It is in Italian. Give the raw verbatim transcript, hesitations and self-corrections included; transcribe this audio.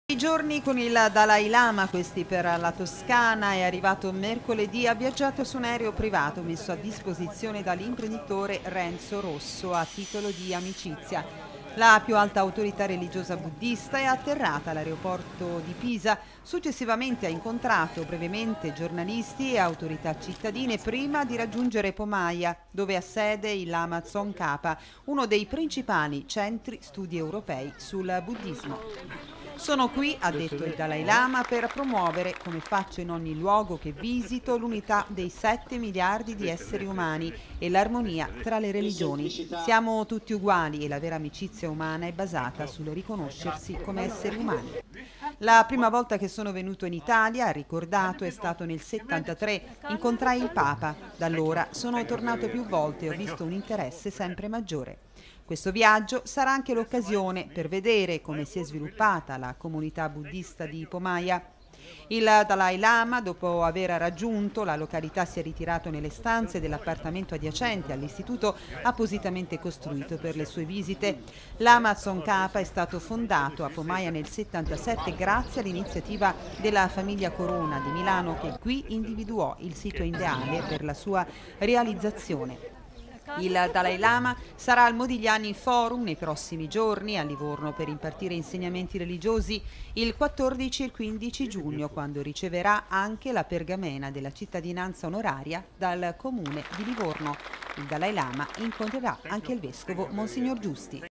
I giorni con il Dalai Lama, questi per la Toscana, è arrivato mercoledì, ha viaggiato su un aereo privato messo a disposizione dall'imprenditore Renzo Rosso a titolo di amicizia. La più alta autorità religiosa buddista è atterrata all'aeroporto di Pisa, successivamente ha incontrato brevemente giornalisti e autorità cittadine prima di raggiungere Pomaia, dove ha sede il Lama Tsongkhapa, uno dei principali centri studi europei sul buddismo. Sono qui, ha detto il Dalai Lama, per promuovere, come faccio in ogni luogo che visito, l'unità dei sette miliardi di esseri umani e l'armonia tra le religioni. Siamo tutti uguali e la vera amicizia umana è basata sul riconoscersi come esseri umani. La prima volta che sono venuto in Italia, ha ricordato, è stato nel settantatré. Incontrai il Papa. Da allora sono tornato più volte e ho visto un interesse sempre maggiore. Questo viaggio sarà anche l'occasione per vedere come si è sviluppata la comunità buddista di Pomaia. Il Dalai Lama, dopo aver raggiunto la località, si è ritirato nelle stanze dell'appartamento adiacente all'istituto appositamente costruito per le sue visite. Lama Tsongkhapa è stato fondato a Pomaia nel settantasette grazie all'iniziativa della famiglia Corona di Milano, che qui individuò il sito ideale per la sua realizzazione. Il Dalai Lama sarà al Modigliani Forum nei prossimi giorni a Livorno per impartire insegnamenti religiosi il quattordici e il quindici giugno, quando riceverà anche la pergamena della cittadinanza onoraria dal comune di Livorno. Il Dalai Lama incontrerà anche il vescovo Monsignor Giusti.